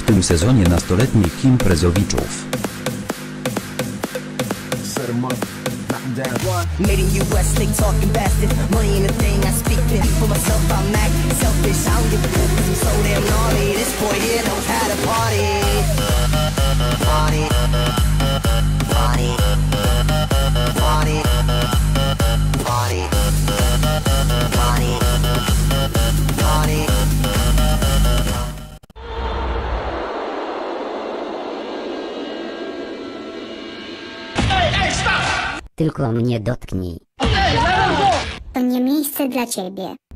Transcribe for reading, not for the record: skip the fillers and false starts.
tym sezonie nastoletnich imprezowiczów. Made in US, they talking bastard. Money in the thing, I speak it for myself. I'm mad, selfish. I don't give a fuck 'cause I'm so damn naughty. This boy here knows how to party. Party, party, party, party, party, party. Tylko mnie dotknij. To nie miejsce dla ciebie.